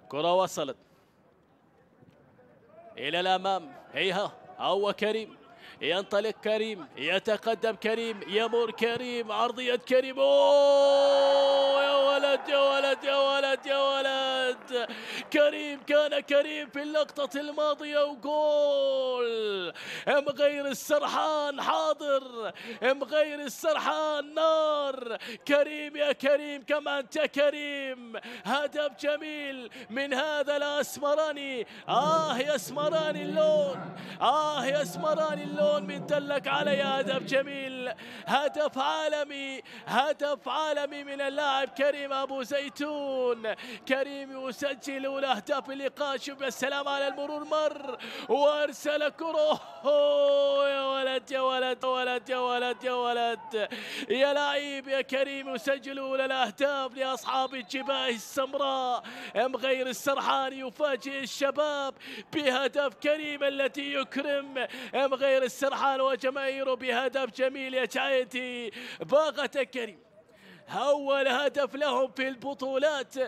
كرة وصلت إلى الأمام، هيها هو كريم، ينطلق كريم، يتقدم كريم، يمر كريم، عرضية كريم، أوه يا ولد يا ولد يا ولد يا ولد، كريم كان كريم في اللقطة الماضية وجول. مغير السرحان حاضر، مغير السرحان نار، كريم يا كريم كما أنت كريم. هدف جميل من هذا الأسمراني، يا اسمراني اللون، يا اسمراني اللون من دلك علي. هدف جميل، هدف عالمي، هدف عالمي من اللاعب كريم أبو زيتون. كريم يسجل الأهداف اللقاء. شوف السلام على المرور، مر وارسل كره، يا ولد يا ولد يا ولد يا ولد يا ولد يا لعيب يا كريم. يسجلون الأهداف لأصحاب الجباه السمراء. مغير السرحان يفاجئ الشباب بهدف كريم التي يكرم مغير السرحان وجماهيره بهدف جميل يا شعيتي. باغة كريم أول هدف لهم في البطولات.